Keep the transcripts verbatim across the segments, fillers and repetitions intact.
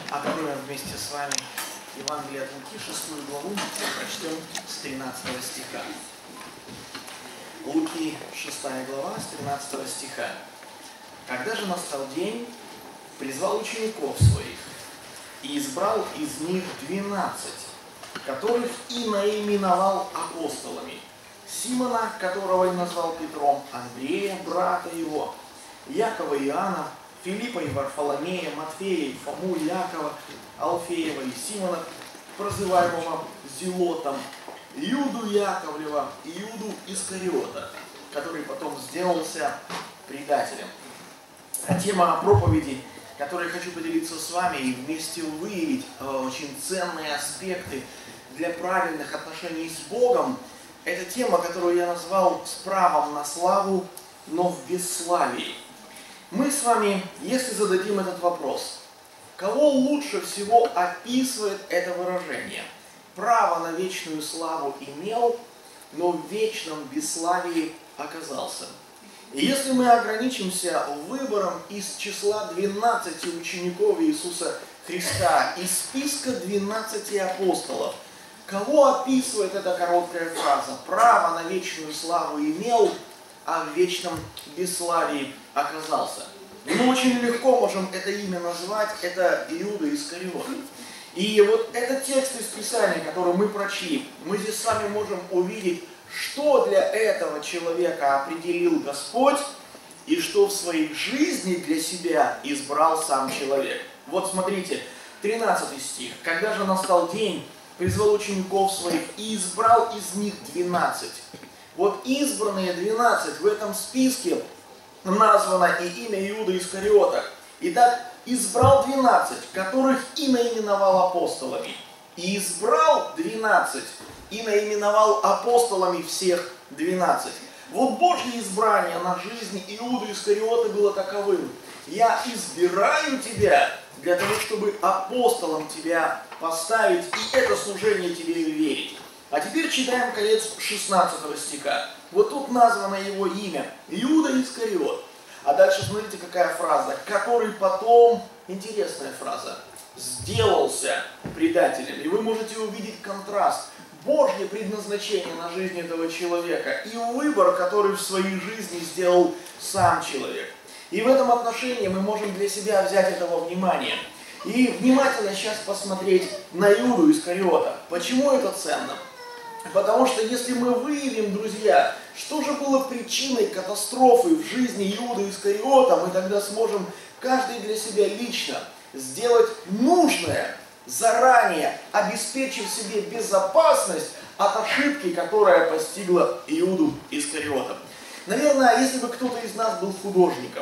Откроем вместе с вами Евангелие от Луки, шестую главу, прочтем с тринадцатого стиха. Луки, шестая глава, с тринадцатого стиха. «Когда же настал день, призвал учеников своих и избрал из них двенадцать, которых и наименовал апостолами: Симона, которого и назвал Петром, Андрея, брата его, Якова и Иоанна, Филиппа и Варфоломея, Матфея и Фому, Якова, Алфеева и Симона, прозываемого Зелотом, Иуду Яковлева и Иуду Искариота, который потом сделался предателем». А тема проповеди, которой я хочу поделиться с вами и вместе выявить очень ценные аспекты для правильных отношений с Богом, это тема, которую я назвал «С правом на славу, но в бесславии». Мы с вами, если зададим этот вопрос, кого лучше всего описывает это выражение? Право на вечную славу имел, но в вечном бесславии оказался. И если мы ограничимся выбором из числа двенадцати учеников Иисуса Христа, из списка двенадцати апостолов, кого описывает эта короткая фраза? Право на вечную славу имел, а в вечном бесславии оказался. Мы очень легко можем это имя назвать, это Иуда Искариот. И вот этот текст из Писания, который мы прочли, мы здесь с вами можем увидеть, что для этого человека определил Господь и что в своей жизни для себя избрал сам человек. Вот смотрите, тринадцатый стих. «Когда же настал день, призвал учеников своих и избрал из них двенадцать». Вот избранные двенадцать в этом списке названо и имя Иуды Искариота. Итак, избрал двенадцать, которых и наименовал апостолами. И избрал двенадцать, и наименовал апостолами всех двенадцать. Вот Божье избрание на жизнь Иуды Искариота было таковым: я избираю тебя для того, чтобы апостолом тебя поставить, и это служение тебе верить. А теперь читаем конец шестнадцатого стиха. Вот тут названо его имя – Иуда Искариот. А дальше смотрите, какая фраза. «Который потом», интересная фраза, «сделался предателем». И вы можете увидеть контраст. Божье предназначение на жизнь этого человека и выбор, который в своей жизни сделал сам человек. И в этом отношении мы можем для себя взять этого внимания. И внимательно сейчас посмотреть на Иуду Искариота. Почему это ценно? Потому что если мы выявим, друзья, что же было причиной катастрофы в жизни Иуды Искариота, мы тогда сможем каждый для себя лично сделать нужное, заранее обеспечив себе безопасность от ошибки, которая постигла Иуду Искариота. Наверное, если бы кто-то из нас был художником,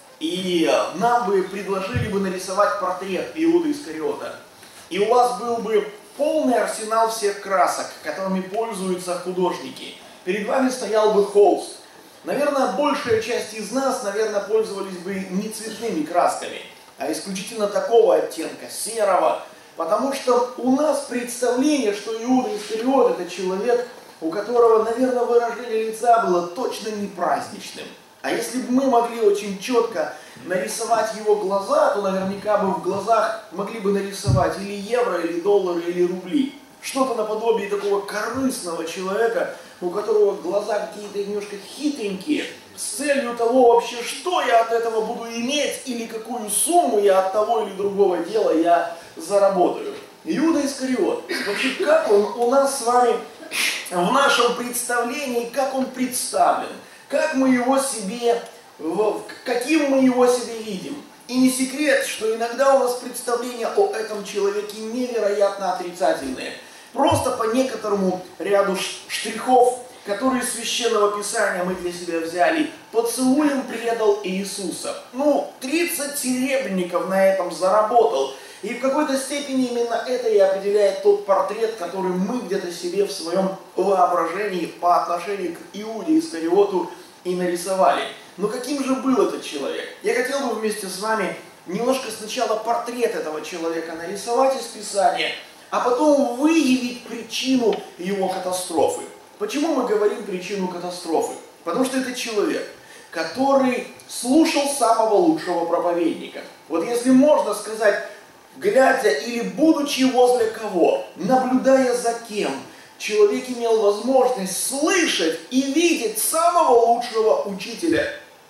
и нам бы предложили бы нарисовать портрет Иуды Искариота, и у вас был бы полный арсенал всех красок, которыми пользуются художники. Перед вами стоял бы холст. Наверное, большая часть из нас, наверное, пользовались бы не цветными красками, а исключительно такого оттенка, серого. Потому что у нас представление, что Иуда Искариот – это человек, у которого, наверное, выражение лица было точно не праздничным. А если бы мы могли очень четко нарисовать его глаза, то наверняка бы в глазах могли бы нарисовать или евро, или доллары, или рубли. Что-то наподобие такого корыстного человека, у которого глаза какие-то немножко хитренькие, с целью того вообще, что я от этого буду иметь, или какую сумму я от того или другого дела я заработаю. Иуда Искариот. Значит, как он у нас с вами в нашем представлении, как он представлен? Как мы его себе, каким мы его себе видим. И не секрет, что иногда у нас представления о этом человеке невероятно отрицательные. Просто по некоторому ряду штрихов, которые из Священного Писания мы для себя взяли. Поцелуем предал Иисуса. Ну, тридцать серебряников на этом заработал. И в какой-то степени именно это и определяет тот портрет, который мы где-то себе в своем воображении по отношению к Иуде Искариоту и нарисовали. Но каким же был этот человек? Я хотел бы вместе с вами немножко сначала портрет этого человека нарисовать из Писания, а потом выявить причину его катастрофы. Почему мы говорим причину катастрофы? Потому что это человек, который слушал самого лучшего проповедника. Вот если можно сказать глядя или будучи возле кого, наблюдая за кем, человек имел возможность слышать и видеть самого лучшего учителя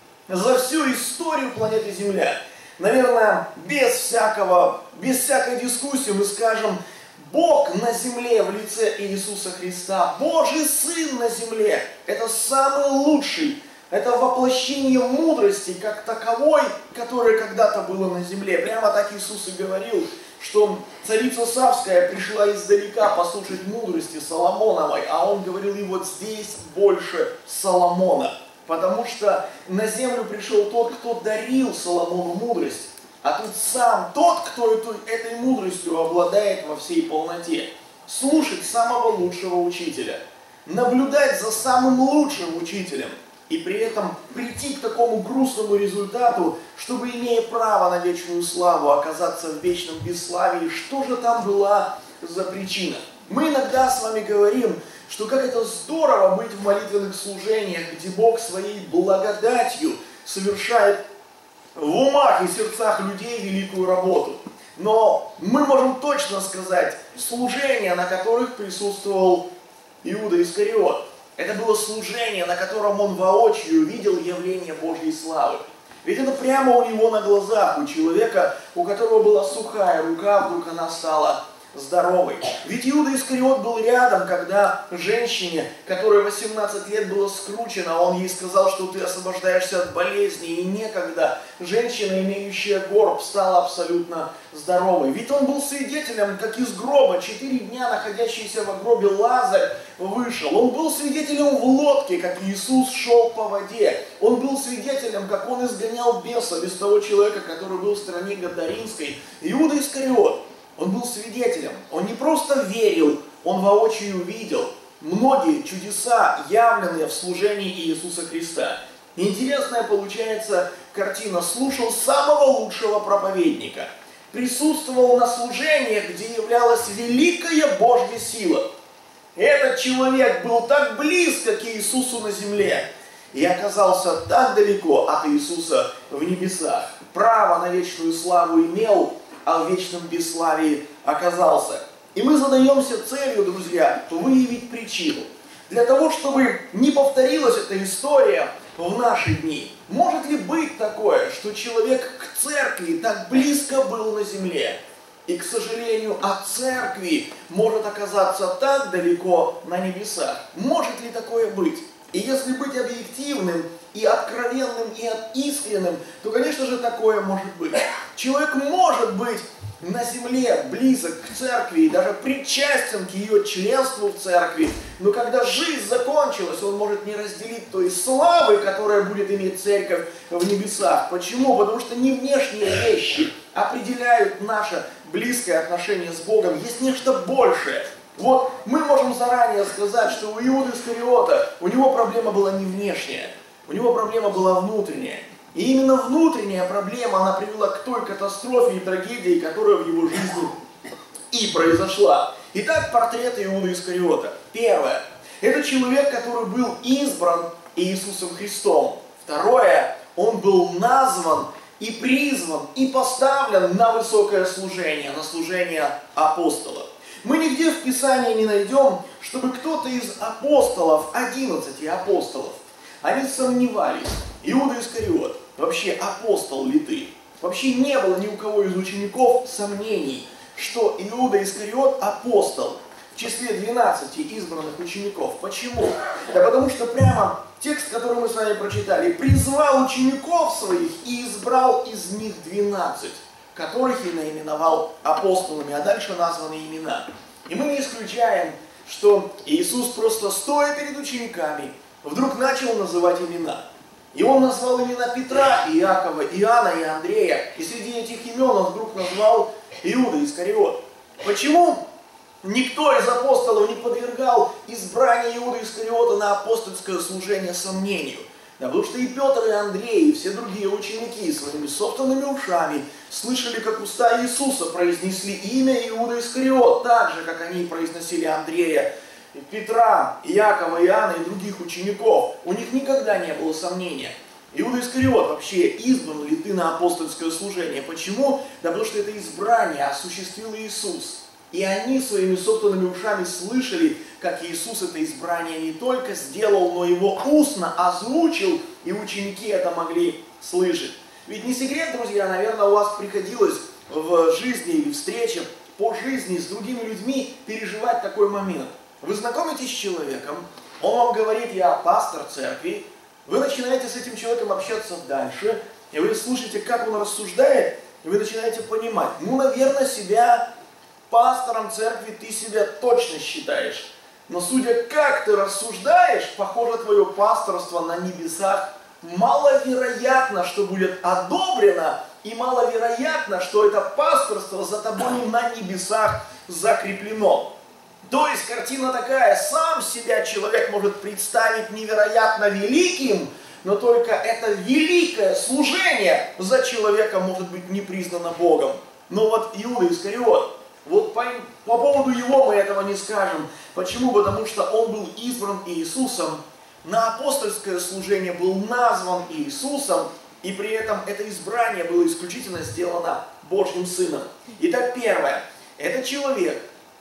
за всю историю планеты Земля. Наверное, без всякого, без всякой дискуссии мы скажем, Бог на земле в лице Иисуса Христа, Божий Сын на земле, это самый лучший, это воплощение мудрости как таковой, которая когда-то была на земле. Прямо так Иисус и говорил, что царица Савская пришла издалека послушать мудрости Соломоновой, а он говорил, и вот здесь больше Соломона. Потому что на землю пришел тот, кто дарил Соломону мудрость, а тут сам тот, кто эту, этой мудростью обладает во всей полноте. Слушать самого лучшего учителя, наблюдать за самым лучшим учителем, и при этом прийти к такому грустному результату, чтобы, имея право на вечную славу, оказаться в вечном бесславии. Что же там была за причина? Мы иногда с вами говорим, что как это здорово быть в молитвенных служениях, где Бог своей благодатью совершает в умах и сердцах людей великую работу. Но мы можем точно сказать, служения, на которых присутствовал Иуда Искариот, это было служение, на котором он воочию видел явление Божьей славы. Ведь это прямо у него на глазах, у человека, у которого была сухая рука, вдруг она стала здоровой. Ведь Иуда Искариот был рядом, когда женщине, которой восемнадцать лет было скручено, он ей сказал, что ты освобождаешься от болезни, и некогда женщина, имеющая горб, стала абсолютно здоровой. Ведь он был свидетелем, как из гроба, четыре дня находящийся в гробе Лазарь вышел. Он был свидетелем в лодке, как Иисус шел по воде. Он был свидетелем, как он изгонял беса без того человека, который был в стране Гадаринской. Иуда Искариот. Он был свидетелем, он не просто верил, он воочию видел многие чудеса, явленные в служении Иисуса Христа. Интересная получается картина. Слушал самого лучшего проповедника, присутствовал на служениях, где являлась великая Божья сила. Этот человек был так близко к Иисусу на земле и оказался так далеко от Иисуса в небесах. Право на вечную славу имел, а в вечном бесславии оказался. И мы задаемся целью, друзья, выявить причину. Для того, чтобы не повторилась эта история в наши дни. Может ли быть такое, что человек к церкви так близко был на земле, и, к сожалению, от церкви может оказаться так далеко на небесах? Может ли такое быть? И если быть объективным, и откровенным, и искренним, то, конечно же, такое может быть. Человек может быть на земле близок к церкви и даже причастен к ее членству в церкви, но когда жизнь закончилась, он может не разделить той славы, которая будет иметь церковь в небесах. Почему? Потому что не внешние вещи определяют наше близкое отношение с Богом. Есть нечто большее. Вот мы можем заранее сказать, что у Иуды Искариота, у него проблема была не внешняя, у него проблема была внутренняя. И именно внутренняя проблема, она привела к той катастрофе и трагедии, которая в его жизни и произошла. Итак, портрет Иуды Искариота. Первое. Это человек, который был избран Иисусом Христом. Второе. Он был назван и призван, и поставлен на высокое служение, на служение апостола. Мы нигде в Писании не найдем, чтобы кто-то из апостолов, одиннадцати апостолов, они сомневались. Иуда Искариот, вообще апостол ли ты? Вообще не было ни у кого из учеников сомнений, что Иуда Искариот апостол в числе двенадцати избранных учеников. Почему? Да потому что прямо текст, который мы с вами прочитали, призвал учеников своих и избрал из них двенадцать, которых и наименовал апостолами, а дальше названы имена. И мы не исключаем, что Иисус просто стоя перед учениками, вдруг начал называть имена. И он назвал имена Петра, Иакова, Иоанна и Андрея. И среди этих имен он вдруг назвал Иуда Искариот. Почему никто из апостолов не подвергал избрание Иуды Искариота на апостольское служение сомнению? Да потому что и Петр, и Андрей, и все другие ученики своими собственными ушами слышали, как уста Иисуса произнесли имя Иуда Искариот, так же, как они произносили Андрея, Петра, Иакова, Иоанна и других учеников. У них никогда не было сомнения. Иуда Искариот, вообще избран ли ты на апостольское служение? Почему? Да потому что это избрание осуществил Иисус. И они своими собственными ушами слышали, как Иисус это избрание не только сделал, но его устно озвучил, и ученики это могли слышать. Ведь не секрет, друзья, наверное, у вас приходилось в жизни или встрече по жизни с другими людьми переживать такой момент. Вы знакомитесь с человеком, он вам говорит: я пастор церкви, вы начинаете с этим человеком общаться дальше, и вы слушаете, как он рассуждает, и вы начинаете понимать, ну, наверное, себя пастором церкви ты себя точно считаешь. Но судя как ты рассуждаешь, похоже, твое пасторство на небесах маловероятно, что будет одобрено, и маловероятно, что это пасторство за тобой на небесах закреплено. То есть картина такая: сам себя человек может представить невероятно великим, но только это великое служение за человека может быть не признано Богом. Но вот Иуда Искариот, вот по, по поводу его мы этого не скажем. Почему? Потому что он был избран Иисусом, на апостольское служение был назван Иисусом, и при этом это избрание было исключительно сделано Божьим Сыном. Итак, первое. Это человек,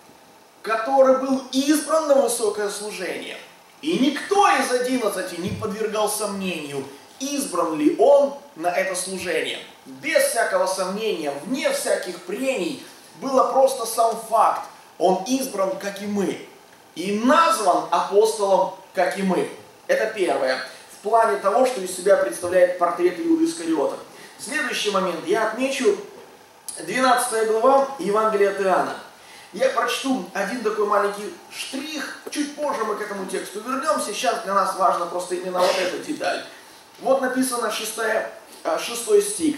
который был избран на высокое служение. И никто из одиннадцати не подвергал сомнению, избран ли он на это служение. Без всякого сомнения, вне всяких прений, было просто сам факт. Он избран, как и мы. И назван апостолом, как и мы. Это первое. В плане того, что из себя представляет портрет Иуды Искариота. Следующий момент. Я отмечу двенадцатая глава Евангелия от Иоанна. Я прочту один такой маленький штрих. Чуть позже мы к этому тексту вернемся. Сейчас для нас важно просто именно вот эта деталь. Вот написано шестая, шестой стих.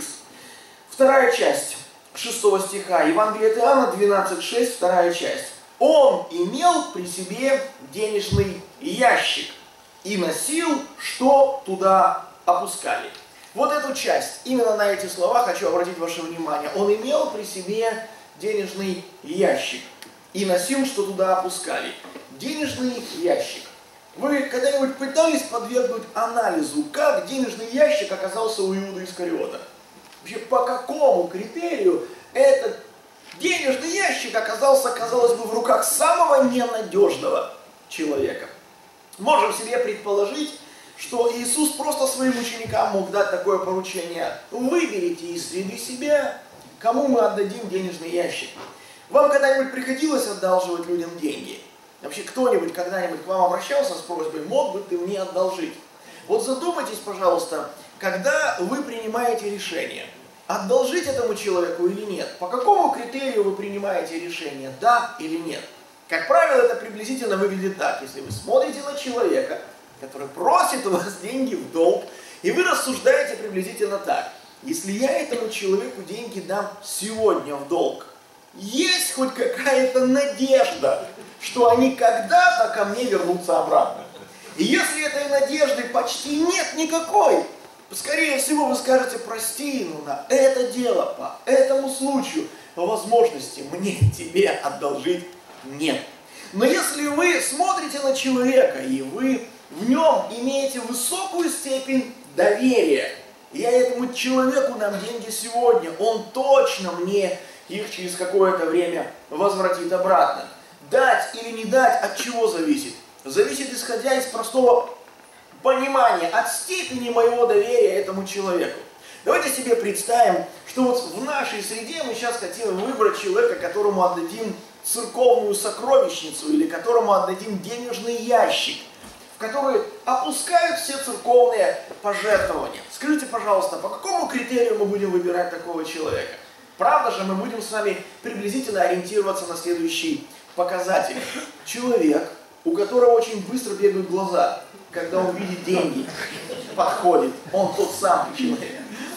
Вторая часть шестого стиха. Евангелие от Иоанна двенадцать шесть, вторая часть. Он имел при себе денежный ящик и носил, что туда опускали. Вот эту часть, именно на эти слова хочу обратить ваше внимание. Он имел при себе денежный ящик и носил, что туда опускали. Денежный ящик. Вы когда-нибудь пытались подвергнуть анализу, как денежный ящик оказался у Иуды Искариота? Вообще, по какому критерию этот денежный ящик оказался, казалось бы, в руках самого ненадежного человека? Можем себе предположить, что Иисус просто своим ученикам мог дать такое поручение: выберите из среды себя, кому мы отдадим денежный ящик. Вам когда-нибудь приходилось одалживать людям деньги? Вообще кто-нибудь когда-нибудь к вам обращался с просьбой: мог бы ты мне одолжить? Вот задумайтесь, пожалуйста, когда вы принимаете решение, одолжить этому человеку или нет. По какому критерию вы принимаете решение, да или нет? Как правило, это приблизительно выглядит так. Если вы смотрите на человека, который просит у вас деньги в долг, и вы рассуждаете приблизительно так: если я этому человеку деньги дам сегодня в долг, есть хоть какая-то надежда, что они когда-то ко мне вернутся обратно. И если этой надежды почти нет никакой, скорее всего вы скажете: прости, ну на это дело, по этому случаю, по возможности мне тебе одолжить нет. Но если вы смотрите на человека, и вы в нем имеете высокую степень доверия, я этому человеку дам деньги сегодня, он точно мне их через какое-то время возвратит обратно. Дать или не дать от чего зависит? Зависит исходя из простого понимания, от степени моего доверия этому человеку. Давайте себе представим, что вот в нашей среде мы сейчас хотим выбрать человека, которому отдадим церковную сокровищницу или которому отдадим денежный ящик, в который опускают все церковные пожертвования. Скажите, пожалуйста, по какому критерию мы будем выбирать такого человека? Правда же, мы будем с вами приблизительно ориентироваться на следующий показатель. Человек, у которого очень быстро бегают глаза, когда он видит деньги, подходит, он тот самый человек.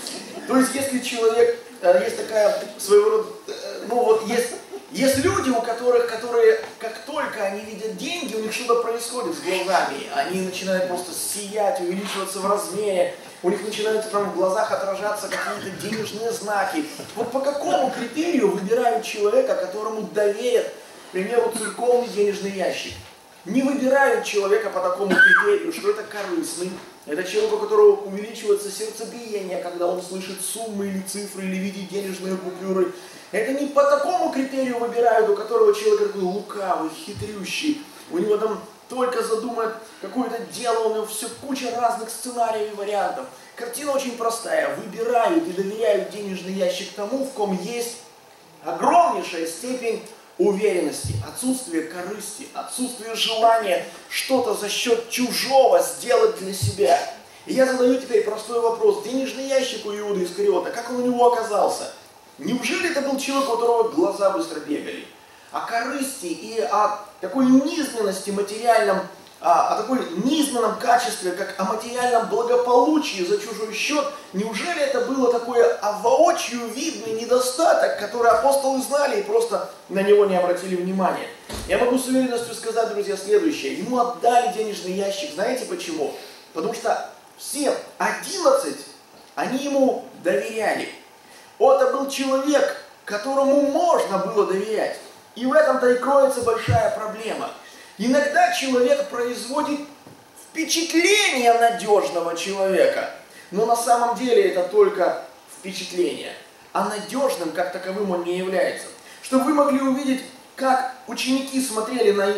То есть, если человек, есть такая своего рода, ну вот есть, есть люди, у которых, которые, как только они видят деньги, у них что-то происходит с глазами, они начинают просто сиять, увеличиваться в размере, у них начинают там в глазах отражаться какие-то денежные знаки. Вот по какому критерию выбирают человека, которому доверят, к примеру, церковный денежный ящик? Не выбирают человека по такому критерию, что это корыстный, Это человек, у которого увеличивается сердцебиение, когда он слышит суммы или цифры, или видит денежные купюры. Это не по такому критерию выбирают, у которого человек такой лукавый, хитрющий. У него там только задумает какое-то дело, у него все куча разных сценариев и вариантов. Картина очень простая. Выбирают и доверяют денежный ящик тому, в ком есть огромнейшая степень уверенности, отсутствие корысти, отсутствие желания что-то за счет чужого сделать для себя. И я задаю теперь простой вопрос. Денежный ящик у Иуды Искариота, как он у него оказался? Неужели это был человек, у которого глаза быстро бегали? О корысти и о такой низменности материальном, о такой низменном качестве, как о материальном благополучии за чужой счет, неужели это было такое воочию видный недостаток, который апостолы знали и просто на него не обратили внимания? Я могу с уверенностью сказать, друзья, следующее. Ему отдали денежный ящик. Знаете почему? Потому что все одиннадцать, они ему доверяли. Это был человек, которому можно было доверять. И в этом-то и кроется большая проблема. Иногда человек производит впечатление надежного человека, но на самом деле это только впечатление, а надежным как таковым он не является. Чтобы вы могли увидеть, как ученики смотрели на,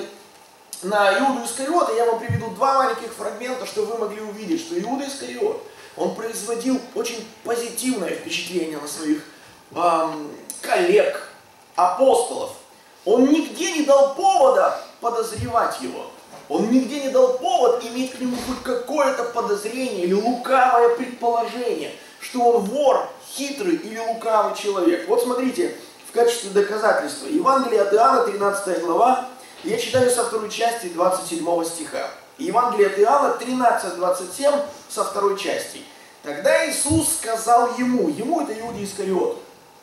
на Иуду Искариота, я вам приведу два маленьких фрагмента, чтобы вы могли увидеть, что Иуда Искариот, он производил очень позитивное впечатление на своих эм, коллег, апостолов. Он нигде не дал повода подозревать его. Он нигде не дал повод иметь к нему хоть какое-то подозрение или лукавое предположение, что он вор, хитрый или лукавый человек. Вот смотрите, в качестве доказательства. Евангелие от Иоанна, тринадцатая глава, я читаю со второй части двадцать седьмого стиха. Евангелие от Иоанна, тринадцать двадцать семь, со второй части. Тогда Иисус сказал ему, ему это Иуде Искариоту,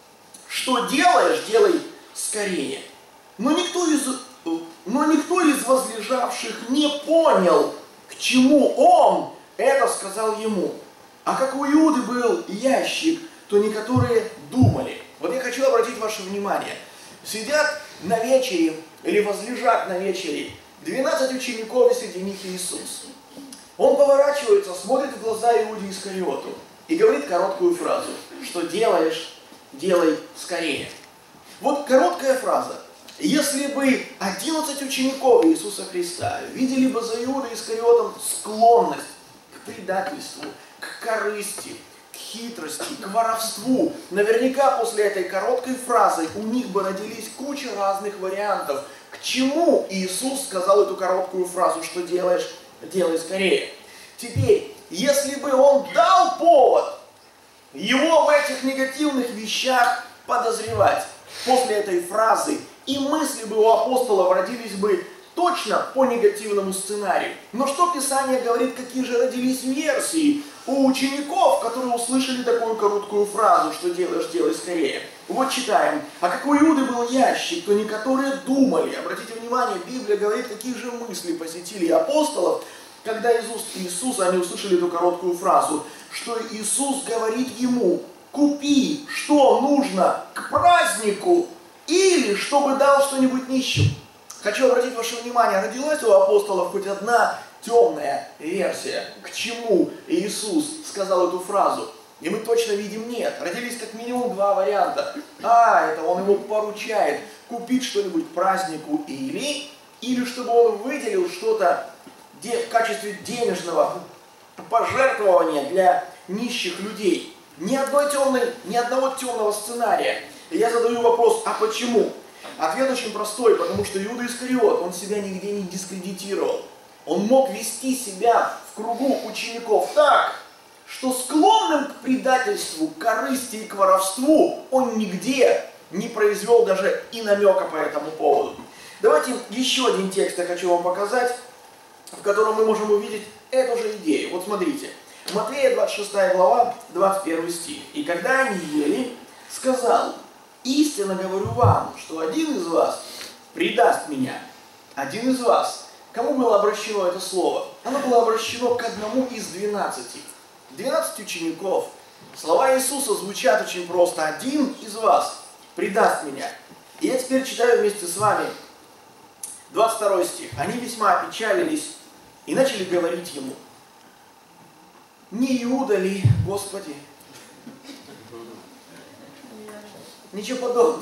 что делаешь, делай скорее. Но никто из, но никто из возлежавших не понял, к чему он это сказал ему. А как у Иуды был ящик, то некоторые думали. Вот я хочу обратить ваше внимание. Сидят на вечере или возлежат на вечере двенадцать учеников, и среди них Иисус. Он поворачивается, смотрит в глаза Иуде Искариоту и говорит короткую фразу, что делаешь, делай скорее. Вот короткая фраза. Если бы одиннадцать учеников Иисуса Христа видели бы за Иудой Искариотом склонность к предательству, к корысти, к хитрости, к воровству, наверняка после этой короткой фразы у них бы родились куча разных вариантов, к чему Иисус сказал эту короткую фразу, что делаешь, делай скорее. Теперь, если бы он дал повод его в этих негативных вещах подозревать, после этой фразы и мысли бы у апостолов родились бы точно по негативному сценарию. Но что Писание говорит, какие же родились версии у учеников, которые услышали такую короткую фразу, что делаешь, делай скорее. Вот читаем. А как у Иуды был ящик, то некоторые думали. Обратите внимание, Библия говорит, какие же мысли посетили апостолов, когда из уст Иисуса они услышали эту короткую фразу, что Иисус говорит ему: купи, что нужно к празднику, или чтобы дал что-нибудь нищим. Хочу обратить ваше внимание, родилась у апостолов хоть одна темная версия, к чему Иисус сказал эту фразу. И мы точно видим, нет. Родились как минимум два варианта. А, это он ему поручает купить что-нибудь к празднику или, или чтобы он выделил что-то в качестве денежного пожертвования для нищих людей. Ни одной темной, ни одного темного сценария. И я задаю вопрос, а почему? Ответ очень простой, потому что Иуда Искариот, он себя нигде не дискредитировал. Он мог вести себя в кругу учеников так, что склонным к предательству, к корысти и к воровству он нигде не произвел даже и намека по этому поводу. Давайте еще один текст я хочу вам показать, в котором мы можем увидеть эту же идею. Вот смотрите. Матфея двадцать шестая глава, двадцать первый стих. «И когда они ели, сказал: истинно говорю вам, что один из вас предаст меня». Один из вас. Кому было обращено это слово? Оно было обращено к одному из двенадцати. Двенадцать учеников. Слова Иисуса звучат очень просто. Один из вас предаст меня. И я теперь читаю вместе с вами двадцать второй стих. «Они весьма опечалились и начали говорить ему: Не Иуда ли, Господи? Ничего подобного.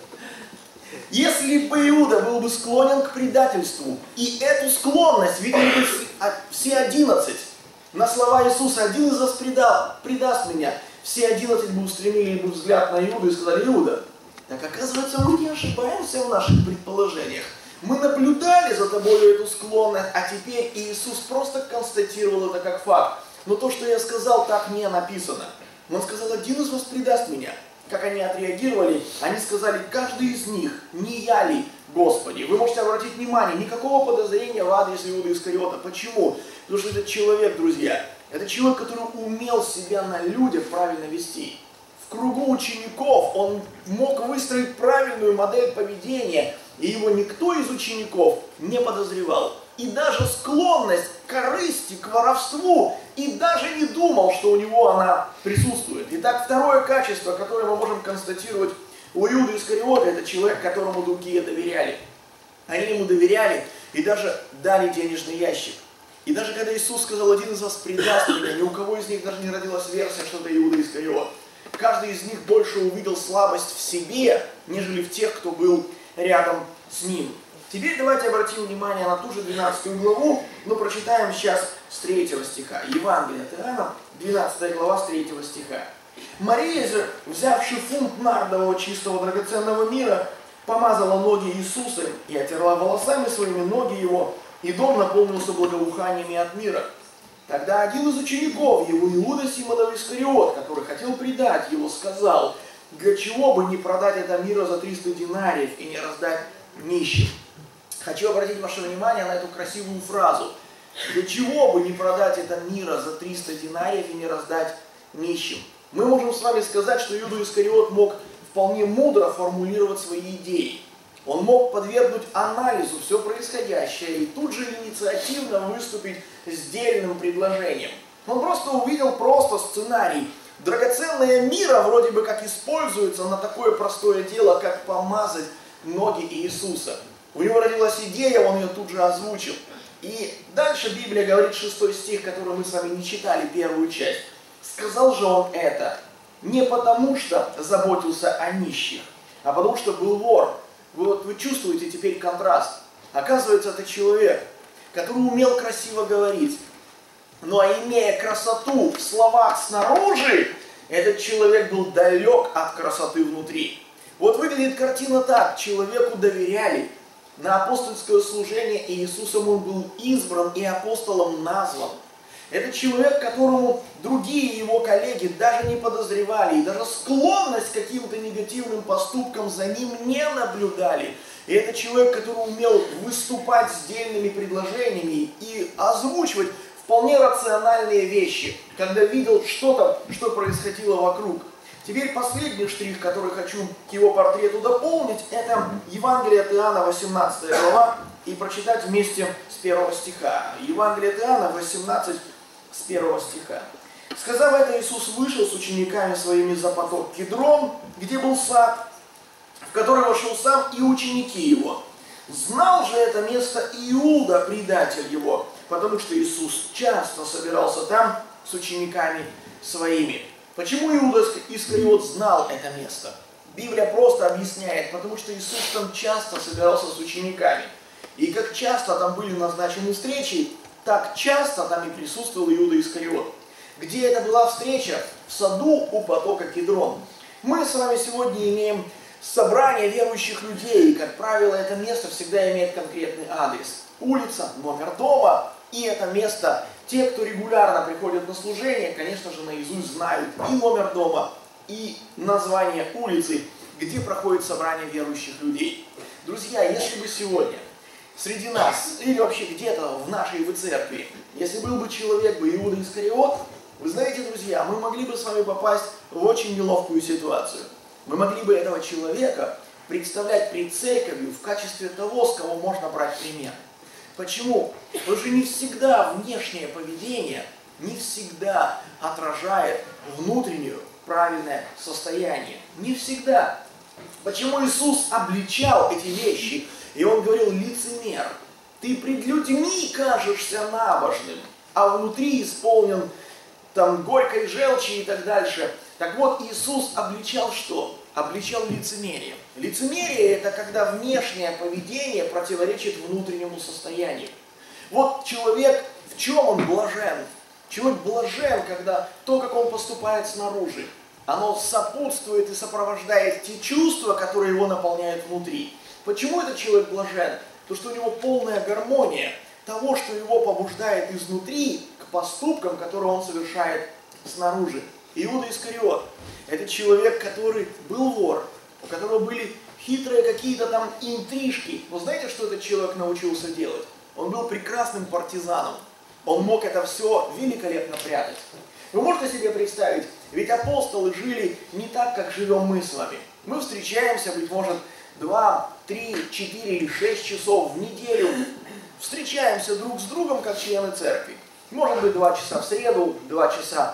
Если бы Иуда был бы склонен к предательству, и эту склонность видели бы все одиннадцать, на слова Иисуса: один из вас предал, предаст меня, все одиннадцать бы устремили бы взгляд на Иуду и сказали: Иуда. Так оказывается, мы не ошибаемся в наших предположениях. Мы наблюдали за тобой эту склонность, а теперь Иисус просто констатировал это как факт. Но то, что я сказал, так не написано. Он сказал: один из вас предаст меня. Как они отреагировали? Они сказали: каждый из них, не я ли, Господи? Вы можете обратить внимание, никакого подозрения в адрес Иуды Искариота. Почему? Потому что этот человек, друзья, это человек, который умел себя на людях правильно вести. В кругу учеников он мог выстроить правильную модель поведения, и его никто из учеников не подозревал. И даже склонность к корысти, к воровству, и даже не думал, что у него она присутствует. Итак, второе качество, которое мы можем констатировать у Иуды Искариота, это человек, которому другие доверяли. Они ему доверяли и даже дали денежный ящик. И даже когда Иисус сказал: один из вас предаст меня, ни у кого из них даже не родилась версия, что это Иуда Искариот. Каждый из них больше увидел слабость в себе, нежели в тех, кто был рядом с ним. Теперь давайте обратим внимание на ту же двенадцатую главу, но прочитаем сейчас с третьего стиха. Евангелие от Иоанна, двенадцатая глава, с третьего стиха. Мария же, взявши фунт нардового чистого драгоценного мира, помазала ноги Иисуса и отерла волосами своими ноги его, и дом наполнился благоуханиями от мира. Тогда один из учеников его, Иуда Симонов Искариот, который хотел предать его, сказал: для чего бы не продать это мира за триста динариев и не раздать нищим? Хочу обратить ваше внимание на эту красивую фразу. Для чего бы не продать это мира за триста динариев и не раздать нищим? Мы можем с вами сказать, что Иуда Искариот мог вполне мудро формулировать свои идеи. Он мог подвергнуть анализу все происходящее и тут же инициативно выступить с дельным предложением. Он просто увидел просто сценарий. Драгоценное мира вроде бы как используется на такое простое дело, как помазать ноги Иисуса. У него родилась идея, он ее тут же озвучил. И дальше Библия говорит, шестой стих, который мы с вами не читали, первую часть. Сказал же он это не потому, что заботился о нищих, а потому, что был вор. Вы, вот, вы чувствуете теперь контраст. Оказывается, это человек, который умел красиво говорить. Но имея красоту в словах снаружи, этот человек был далек от красоты внутри. Вот выглядит картина так. Человеку доверяли. На апостольское служение Иисусом он был избран и апостолом назван. Это человек, которому другие его коллеги даже не подозревали, и даже склонность к каким-то негативным поступкам за ним не наблюдали. И это человек, который умел выступать с дельными предложениями и озвучивать вполне рациональные вещи, когда видел что-то, что происходило вокруг. Теперь последний штрих, который хочу к его портрету дополнить, это Евангелие от Иоанна, восемнадцатая глава, и прочитать вместе с первого стиха. Евангелие от Иоанна, восемнадцать, с первого стиха. Сказав это, Иисус вышел с учениками своими за поток Кедрон, где был сад, в который вошел сам и ученики его. Знал же это место Иуда, предатель его, потому что Иисус часто собирался там с учениками своими. Почему Иуда Искариот знал это место? Библия просто объясняет, потому что Иисус там часто собирался с учениками. И как часто там были назначены встречи, так часто там и присутствовал Иуда Искариот. Где это была встреча? В саду у потока Кедрон. Мы с вами сегодня имеем собрание верующих людей, и, как правило, это место всегда имеет конкретный адрес. Улица, номер дома, и это место, те, кто регулярно приходят на служение, конечно же, наизусть знают и номер дома, и название улицы, где проходит собрание верующих людей. Друзья, если бы сегодня среди нас, или вообще где-то в нашей в церкви, если был бы человек, бы Иуда Искариот, вы знаете, друзья, мы могли бы с вами попасть в очень неловкую ситуацию. Мы могли бы этого человека представлять пред церковью в качестве того, с кого можно брать пример. Почему? Потому что не всегда внешнее поведение, не всегда отражает внутреннее правильное состояние. Не всегда. Почему Иисус обличал эти вещи? И Он говорил: лицемер, ты пред людьми кажешься набожным, а внутри исполнен там горькой желчи и так дальше. Так вот, Иисус обличал что? Обличал лицемерие. Лицемерие – это когда внешнее поведение противоречит внутреннему состоянию. Вот человек, в чем он блажен? Человек блажен, когда то, как он поступает снаружи, оно сопутствует и сопровождает те чувства, которые его наполняют внутри. Почему этот человек блажен? Потому что у него полная гармония того, что его побуждает изнутри к поступкам, которые он совершает снаружи. Иуда Искариот – это человек, который был вор, у которого были хитрые какие-то там интрижки. Но знаете, что этот человек научился делать? Он был прекрасным партизаном. Он мог это все великолепно прятать. Вы можете себе представить, ведь апостолы жили не так, как живем мы с вами. Мы встречаемся, быть может, два, три, четыре или шесть часов в неделю. Встречаемся друг с другом, как члены церкви. Может быть, два часа в среду, два часа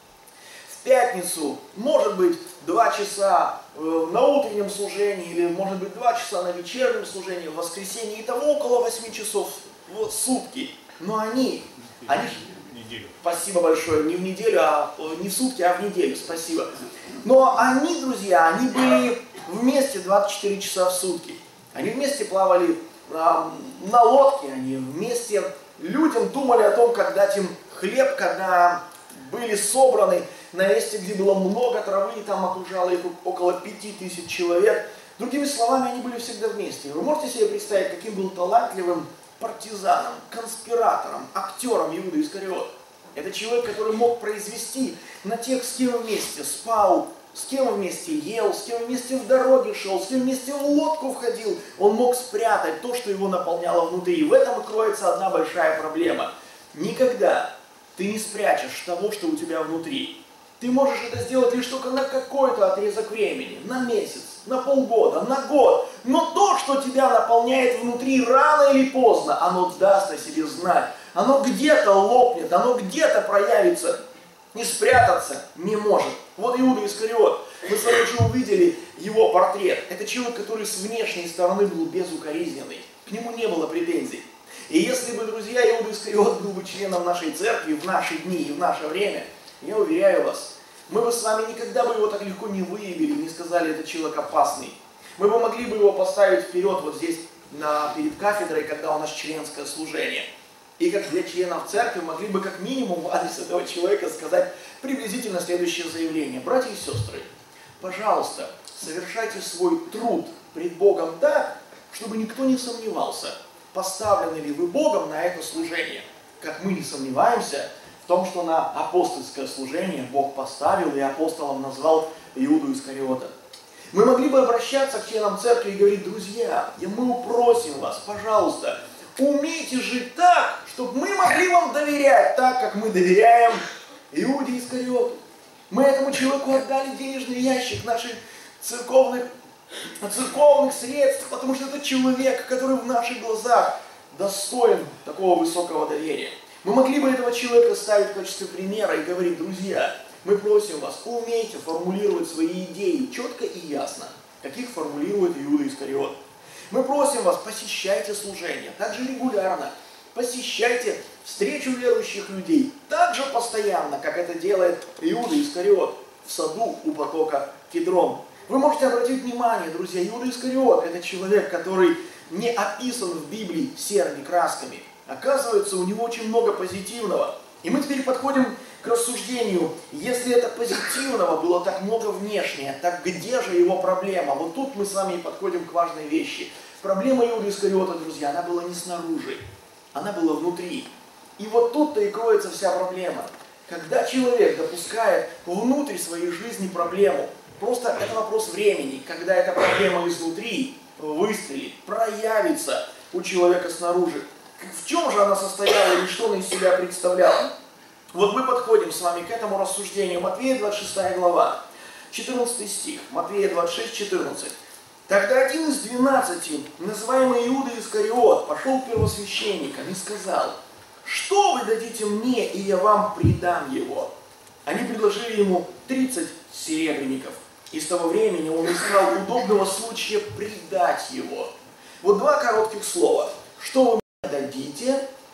в пятницу, может быть, два часа на утреннем служении, или может быть, два часа на вечернем служении, в воскресенье. Итого около восьми часов в сутки. Но они, они... Спасибо большое. Не в неделю, а не в сутки, а в неделю. Спасибо. Но они, друзья, они были вместе двадцать четыре часа в сутки. Они вместе плавали а, на лодке, они вместе людям думали о том, как дать им хлеб, когда были собраны на месте, где было много травы, и там окружало их около пяти тысяч человек. Другими словами, они были всегда вместе. Вы можете себе представить, каким был талантливым партизаном, конспиратором, актером Иуда Искариот? Это человек, который мог произвести на тех, с кем вместе спал, с кем вместе ел, с кем вместе в дороге шел, с кем вместе в лодку входил. Он мог спрятать то, что его наполняло внутри. И в этом и кроется одна большая проблема. Никогда ты не спрячешь того, что у тебя внутри. Ты можешь это сделать лишь только на какой-то отрезок времени, на месяц, на полгода, на год. Но то, что тебя наполняет внутри, рано или поздно, оно даст о себе знать. Оно где-то лопнет, оно где-то проявится. И спрятаться не может. Вот Иуда Искариот. Мы с вами уже увидели его портрет. Это человек, который с внешней стороны был безукоризненный. К нему не было претензий. И если бы, друзья, Иуда Искариот был бы членом нашей церкви в наши дни и в наше время, я уверяю вас, мы бы с вами никогда бы его так легко не выявили, не сказали, этот человек опасный. Мы бы могли бы его поставить вперед вот здесь, на, перед кафедрой, когда у нас членское служение. И как для членов церкви могли бы как минимум в адрес этого человека сказать приблизительно следующее заявление. Братья и сестры, пожалуйста, совершайте свой труд пред Богом так, чтобы никто не сомневался, поставлены ли вы Богом на это служение. Как мы не сомневаемся в том, что на апостольское служение Бог поставил и апостолом назвал Иуду Искариота. Мы могли бы обращаться к членам церкви и говорить: друзья, мы просим вас, пожалуйста, умейте жить так, чтобы мы могли вам доверять, так, как мы доверяем Иуде Искариоту. Мы этому человеку отдали денежный ящик наших церковных, церковных средств, потому что это человек, который в наших глазах достоин такого высокого доверия. Мы могли бы этого человека ставить в качестве примера и говорить: друзья, мы просим вас, умейте формулировать свои идеи четко и ясно, как их формулирует Иуда Искариот. Мы просим вас, посещайте служения, также регулярно, посещайте встречу верующих людей, так же постоянно, как это делает Иуда Искариот в саду у потока Кедрон. Вы можете обратить внимание, друзья, Иуда Искариот – это человек, который не описан в Библии серыми красками. Оказывается, у него очень много позитивного. И мы теперь подходим к рассуждению: если это позитивного было так много внешнее, так где же его проблема? Вот тут мы с вами и подходим к важной вещи. Проблема Иуды Искариота, друзья, она была не снаружи, она была внутри. И вот тут-то и кроется вся проблема. Когда человек допускает внутрь своей жизни проблему, просто это вопрос времени, когда эта проблема изнутри выстрелит, проявится у человека снаружи. В чем же она состояла и что она из себя представляла? Вот мы подходим с вами к этому рассуждению. Матфея двадцать шестая глава, четырнадцатый стих. Матфея двадцать шесть, четырнадцать. Тогда один из двенадцати, называемый Иуда Искариот, пошел к первосвященникам и сказал: что вы дадите мне, и я вам предам его? Они предложили ему тридцать серебряников. И с того времени он искал удобного случая предать его. Вот два коротких слова. Что вы мне дадите,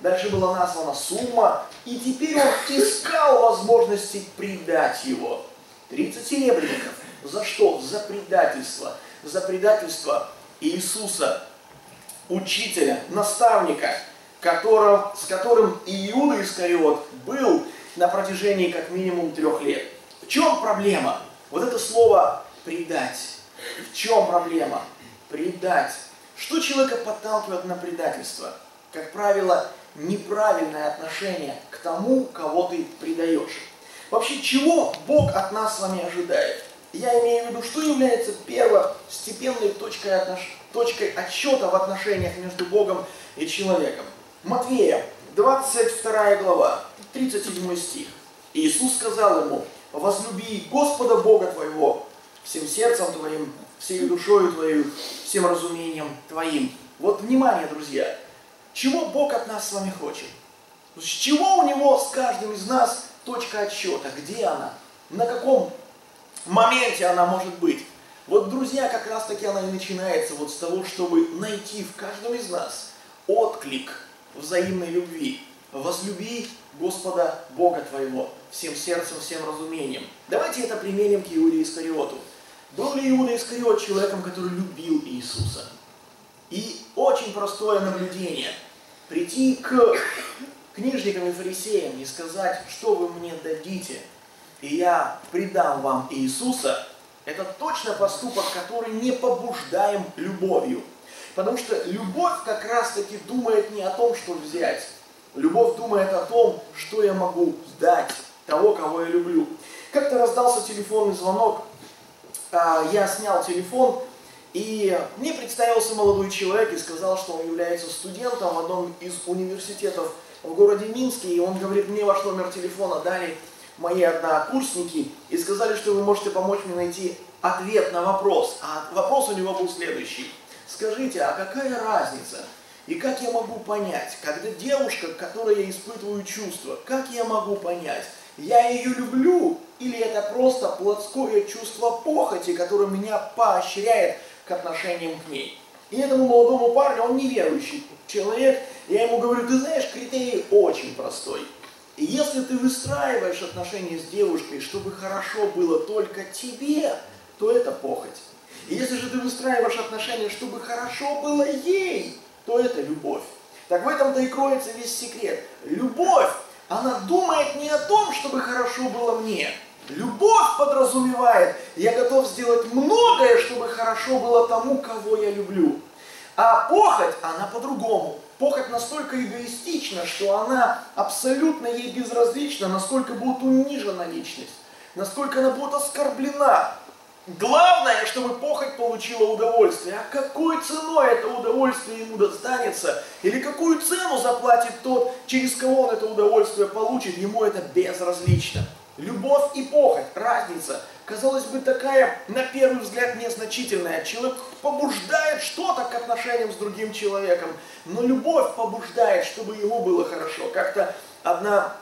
дальше была названа сумма, и теперь он искал возможности предать его. тридцать серебряников. За что? За предательство. За предательство Иисуса, учителя, наставника, которого, с которым Иуда Искариот был на протяжении как минимум трех лет. В чем проблема? Вот это слово «предать». В чем проблема? Предать. Что человека подталкивает на предательство? Как правило, неправильное отношение к тому, кого ты предаешь. Вообще, чего Бог от нас с вами ожидает? Я имею в виду, что является первостепенной точкой, отнош... точкой отсчета в отношениях между Богом и человеком. Матвея, двадцать вторая глава, тридцать седьмой стих. Иисус сказал ему: возлюби Господа Бога твоего всем сердцем твоим, всей душою твою, всем разумением твоим. Вот внимание, друзья, чего Бог от нас с вами хочет? С чего у Него с каждым из нас точка отсчета? Где она? На каком моменте она может быть? Вот, друзья, как раз таки она и начинается вот с того, чтобы найти в каждом из нас отклик взаимной любви. Возлюби Господа Бога твоего всем сердцем, всем разумением. Давайте это применим к Иуде Искариоту. Был ли Иуда Искариот человеком, который любил Иисуса? И очень простое наблюдение. Прийти к книжникам и фарисеям и сказать, что вы мне дадите, и я предам вам Иисуса, это точно поступок, который не побуждаем любовью. Потому что любовь как раз-таки думает не о том, что взять. Любовь думает о том, что я могу дать того, кого я люблю. Как-то раздался телефонный звонок, я снял телефон, и мне представился молодой человек и сказал, что он является студентом в одном из университетов в городе Минске, и он говорит: мне ваш номер телефона дали мои однокурсники и сказали, что вы можете помочь мне найти ответ на вопрос. А вопрос у него был следующий: скажите, а какая разница? И как я могу понять, когда девушка, к которой я испытываю чувства, как я могу понять, я ее люблю или это просто плотское чувство похоти, которое меня поощряет к отношениям к ней? И этому молодому парню, он неверующий человек, я ему говорю: ты знаешь, критерий очень простой. И если ты выстраиваешь отношения с девушкой, чтобы хорошо было только тебе, то это похоть. И если же ты выстраиваешь отношения, чтобы хорошо было ей, то это любовь. Так в этом-то и кроется весь секрет. Любовь, она думает не о том, чтобы хорошо было мне. Любовь подразумевает: я готов сделать многое, чтобы хорошо было тому, кого я люблю. А похоть, она по-другому. Похоть настолько эгоистична, что она абсолютно ей безразлична, насколько будет унижена личность, насколько она будет оскорблена. Главное, чтобы похоть получила удовольствие. А какой ценой это удовольствие ему достанется, или какую цену заплатит тот, через кого он это удовольствие получит, ему это безразлично. Любовь и похоть, разница, казалось бы, такая, на первый взгляд, незначительная. Человек побуждает что-то к отношениям с другим человеком, но любовь побуждает, чтобы ему было хорошо. Как-то одна,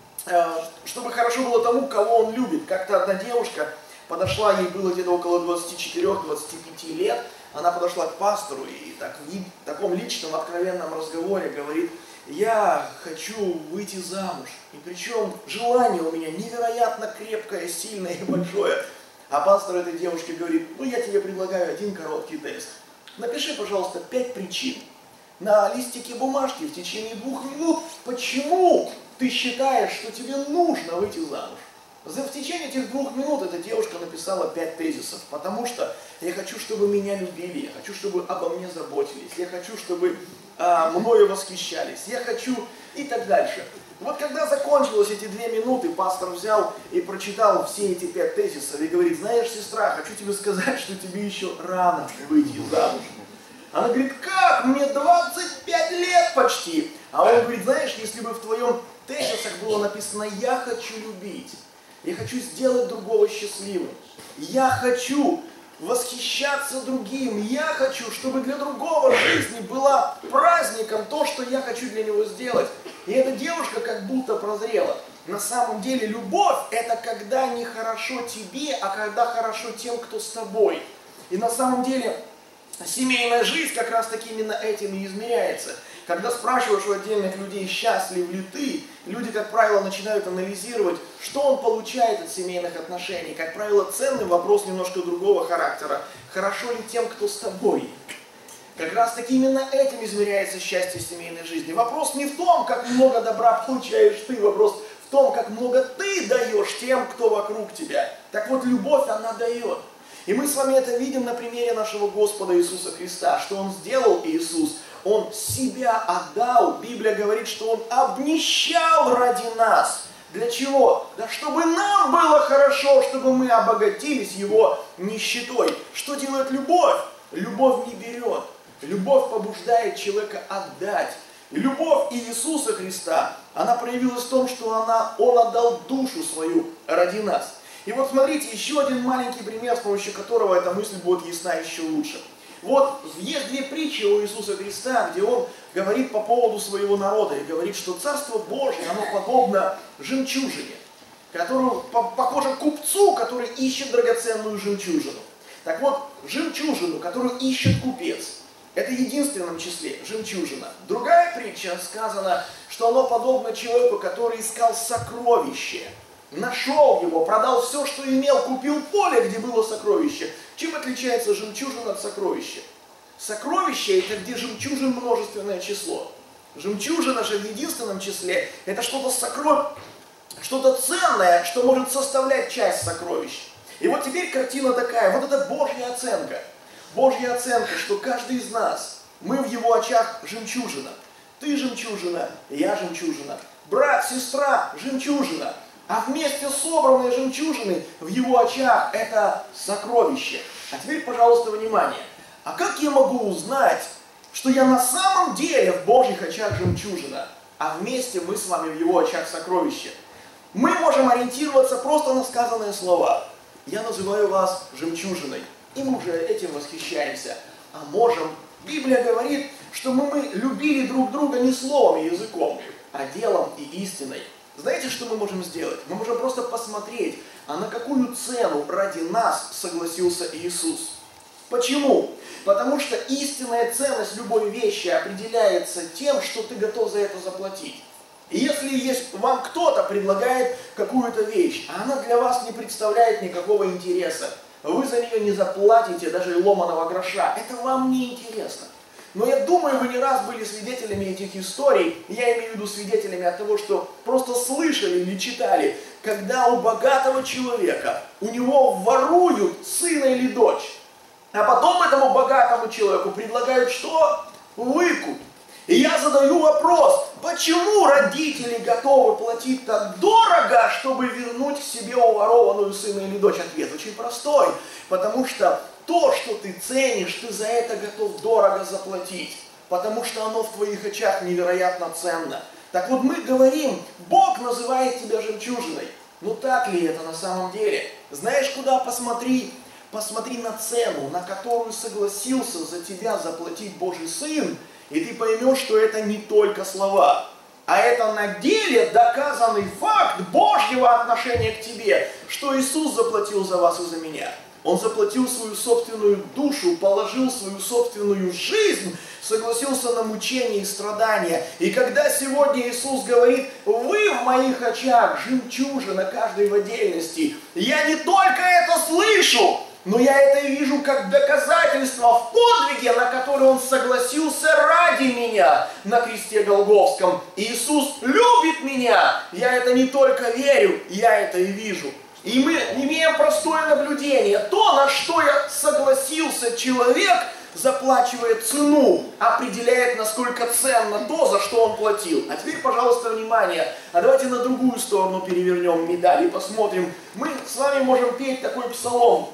чтобы хорошо было тому, кого он любит. Как-то одна девушка подошла, ей было где-то около двадцати четырёх — двадцати пяти лет, она подошла к пастору и так, в таком личном, откровенном разговоре говорит: я хочу выйти замуж, и причем желание у меня невероятно крепкое, сильное и большое. А пастор этой девушке говорит: ну я тебе предлагаю один короткий тест. Напиши, пожалуйста, пять причин на листике бумажки в течение двух минут, почему ты считаешь, что тебе нужно выйти замуж. В течение этих двух минут эта девушка написала пять тезисов, потому что я хочу, чтобы меня любили, я хочу, чтобы обо мне заботились, я хочу, чтобы а, мною восхищались, я хочу и так дальше. Вот когда закончились эти две минуты, пастор взял и прочитал все эти пять тезисов и говорит: знаешь, сестра, хочу тебе сказать, что тебе еще рано выйти замуж. Она говорит: как? Мне двадцать пять лет почти. А он говорит: знаешь, если бы в твоем тезисах было написано: я хочу любить, я хочу сделать другого счастливым, я хочу восхищаться другим, я хочу, чтобы для другого жизни была праздником то, что я хочу для него сделать. И эта девушка как будто прозрела. На самом деле любовь — это когда не хорошо тебе, а когда хорошо тем, кто с тобой. И на самом деле Семейная жизнь как раз таки именно этим и измеряется. Когда спрашиваешь у отдельных людей, счастлив ли ты, люди, как правило, начинают анализировать, что он получает от семейных отношений. Как правило, ценный вопрос немножко другого характера. Хорошо ли тем, кто с тобой? Как раз таки именно этим измеряется счастье семейной жизни. Вопрос не в том, как много добра получаешь ты, вопрос в том, как много ты даешь тем, кто вокруг тебя. Так вот, любовь, она дает. И мы с вами это видим на примере нашего Господа Иисуса Христа. Что Он сделал, Иисус? Он себя отдал. Библия говорит, что Он обнищал ради нас. Для чего? Да чтобы нам было хорошо, чтобы мы обогатились Его нищетой. Что делает любовь? Любовь не берет. Любовь побуждает человека отдать. И любовь Иисуса Христа, она проявилась в том, что она, Он отдал душу свою ради нас. И вот смотрите, еще один маленький пример, с помощью которого эта мысль будет ясна еще лучше. Вот есть две притчи у Иисуса Христа, где Он говорит по поводу своего народа и говорит, что Царство Божье, оно подобно жемчужине, которую, похоже купцу, который ищет драгоценную жемчужину. Так вот, жемчужину, которую ищет купец, это в единственном числе жемчужина. Другая притча сказана, что оно подобно человеку, который искал сокровище. Нашел его, продал все, что имел, купил поле, где было сокровище. Чем отличается жемчужина от сокровища? Сокровище – это где жемчужин множественное число. Жемчужина же в единственном числе – это что-то сокров... что-то ценное, что может составлять часть сокровища. И вот теперь картина такая, вот это Божья оценка. Божья оценка, что каждый из нас, мы в Его очах жемчужина. Ты жемчужина, я жемчужина. Брат, сестра, жемчужина. А вместе собранные жемчужины в Его очах это сокровище. А теперь, пожалуйста, внимание. А как я могу узнать, что я на самом деле в Божьих очах жемчужина, а вместе мы с вами в Его очах сокровище? Мы можем ориентироваться просто на сказанные слова. Я называю вас жемчужиной, и мы уже этим восхищаемся. А можем, Библия говорит, что мы, мы любили друг друга не словом и языком, а делом и истиной. Знаете, что мы можем сделать? Мы можем просто посмотреть, а на какую цену ради нас согласился Иисус. Почему? Потому что истинная ценность любой вещи определяется тем, что ты готов за это заплатить. И если есть, вам кто-то предлагает какую-то вещь, а она для вас не представляет никакого интереса, вы за нее не заплатите даже и ломаного гроша, это вам не интересно. Но я думаю, вы не раз были свидетелями этих историй, я имею в виду свидетелями от того, что просто слышали или читали, когда у богатого человека, у него воруют сына или дочь, а потом этому богатому человеку предлагают что? Выкуп. И я задаю вопрос, почему родители готовы платить так дорого, чтобы вернуть к себе уворованную сына или дочь? Ответ очень простой, потому что то, что ты ценишь, ты за это готов дорого заплатить, потому что оно в твоих очах невероятно ценно. Так вот мы говорим, Бог называет тебя жемчужиной. Ну так ли это на самом деле? Знаешь, куда посмотри? Посмотри на цену, на которую согласился за тебя заплатить Божий Сын, и ты поймешь, что это не только слова, а это на деле доказанный факт Божьего отношения к тебе, что Иисус заплатил за вас и за меня. Он заплатил свою собственную душу, положил свою собственную жизнь, согласился на мучения и страдания. И когда сегодня Иисус говорит, вы в моих очах жемчужина каждой в отдельности, я не только это слышу, но я это и вижу как доказательство в подвиге, на который Он согласился ради меня на кресте Голгофском. Иисус любит меня, я это не только верю, я это и вижу. И мы имеем простое наблюдение. То, на что я согласился человек, заплачивая цену, определяет, насколько ценно то, за что он платил. А теперь, пожалуйста, внимание. А давайте на другую сторону перевернем медаль и посмотрим. Мы с вами можем петь такой псалом.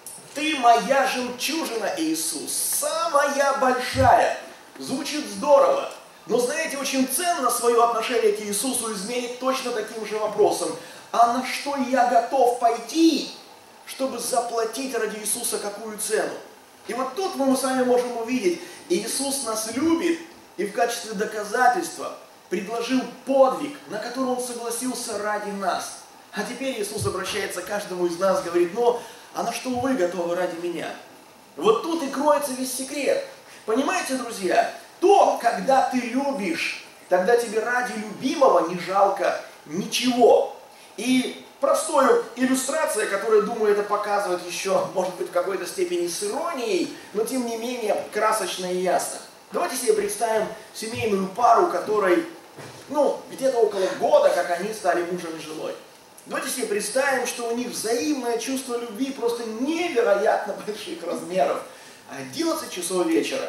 Ты моя жемчужина, Иисус, самая большая. Звучит здорово. Но знаете, очень ценно свое отношение к Иисусу измерить точно таким же вопросом. А на что я готов пойти, чтобы заплатить ради Иисуса какую цену? И вот тут мы с вами можем увидеть, Иисус нас любит и в качестве доказательства предложил подвиг, на который Он согласился ради нас. А теперь Иисус обращается к каждому из нас, говорит, ну, а на что вы готовы ради меня? Вот тут и кроется весь секрет. Понимаете, друзья, то, когда ты любишь, тогда тебе ради любимого не жалко ничего. И простая иллюстрация, которая, думаю, это показывает еще, может быть, в какой-то степени с иронией, но тем не менее красочно и ясно. Давайте себе представим семейную пару, которой, ну, где-то около года, как они стали мужем и женой. Давайте себе представим, что у них взаимное чувство любви просто невероятно больших размеров. одиннадцать часов вечера.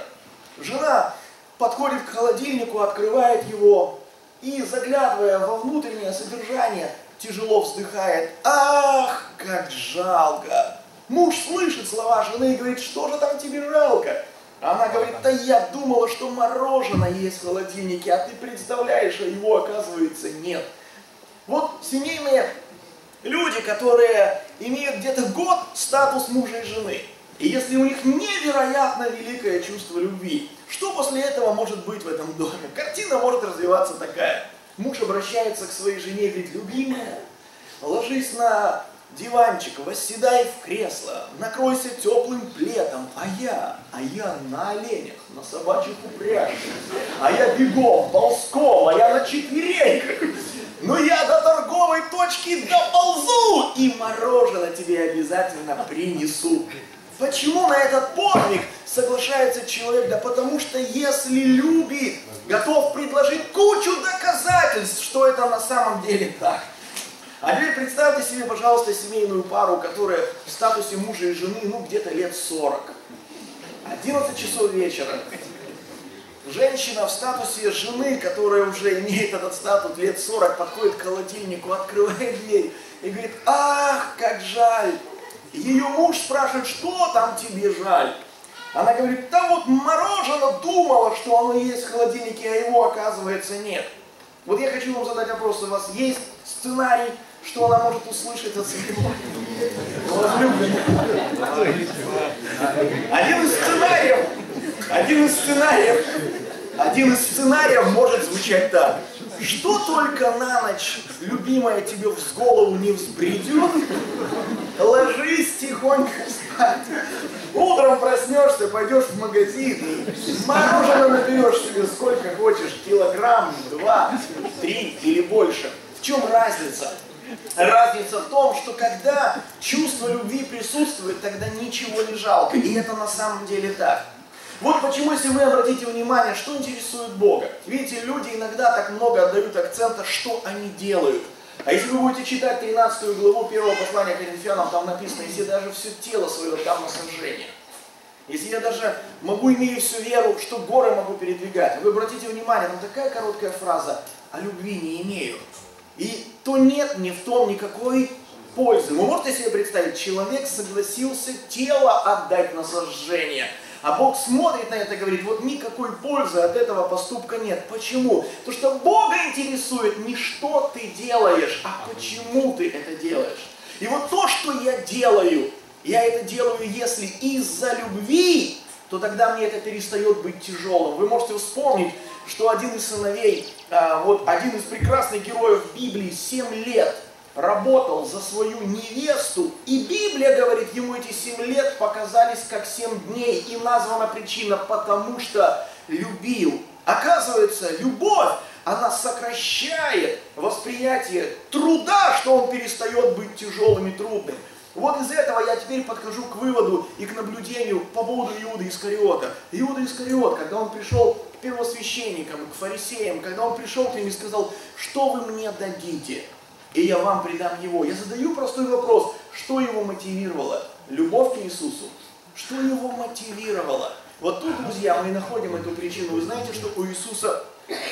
Жена подходит к холодильнику, открывает его и, заглядывая во внутреннее содержание, тяжело вздыхает. Ах, как жалко! Муж слышит слова жены и говорит, что же там тебе жалко? Она говорит, да я думала, что мороженое есть в холодильнике, а ты представляешь, а его, оказывается, нет. Вот семейные люди, которые имеют где-то год статус мужа и жены. И если у них невероятно великое чувство любви, что после этого может быть в этом доме? Картина может развиваться такая. Муж обращается к своей жене и говорит, любимая, ложись на диванчик, восседай в кресло, накройся теплым пледом, а я, а я на оленях, на собачьих упряжках, а я бегом, ползком, а я на четвереньках. Но я до торговой точки доползу и мороженое тебе обязательно принесу. Почему на этот подвиг соглашается человек? Да потому что если любит, готов предложить кучу доказательств, что это на самом деле так. А теперь представьте себе, пожалуйста, семейную пару, которая в статусе мужа и жены, ну, где-то лет сорок. одиннадцать часов вечера. Женщина в статусе жены, которая уже имеет этот статус лет сорок, подходит к холодильнику, открывает дверь и говорит, ах, как жаль. Ее муж спрашивает, что там тебе жаль? Она говорит, да вот мороженое, думала, что оно есть в холодильнике, а его, оказывается, нет. Вот я хочу вам задать вопрос, у вас есть сценарий, что она может услышать от своего возлюбленного? Один из сценариев, один из сценариев, один из сценариев может звучать так. Что только на ночь, любимая, тебе в голову не взбредет, ложись тихонько спать. Утром проснешься, пойдешь в магазин, мороженое наберешь себе сколько хочешь, килограмм, два, три или больше. В чем разница? Разница в том, что когда чувство любви присутствует, тогда ничего не жалко. И это на самом деле так. Вот почему, если вы обратите внимание, что интересует Бога. Видите, люди иногда так много отдают акцента, что они делают. А если вы будете читать тринадцатую главу первого послания Коринфянам, там написано, если даже все тело свое дам на сожжение. Если я даже могу, имею всю веру, что горы могу передвигать. Вы обратите внимание, там такая короткая фраза, а любви не имею. И то нет мне в том никакой пользы. Вы можете себе представить, человек согласился тело отдать на сожжение. А Бог смотрит на это и говорит, вот никакой пользы от этого поступка нет. Почему? Потому что Бога интересует не что ты делаешь, а почему ты это делаешь. И вот то, что я делаю, я это делаю, если из-за любви, то тогда мне это перестает быть тяжелым. Вы можете вспомнить, что один из сыновей, вот один из прекрасных героев Библии, семь лет работал за свою невесту, и Библия говорит, ему эти семь лет показались как семь дней, и названа причина, потому что любил. Оказывается, любовь, она сокращает восприятие труда, что он перестает быть тяжелым и трудным. Вот из этого я теперь подхожу к выводу и к наблюдению по поводу Иуды Искариота. Иуда Искариот, когда он пришел к первосвященникам, к фарисеям, когда он пришел к ним и сказал, что вы мне дадите, и я вам придам его. Я задаю простой вопрос, что его мотивировало? Любовь к Иисусу. Что его мотивировало? Вот тут, друзья, мы и находим эту причину. Вы знаете, что у Иисуса,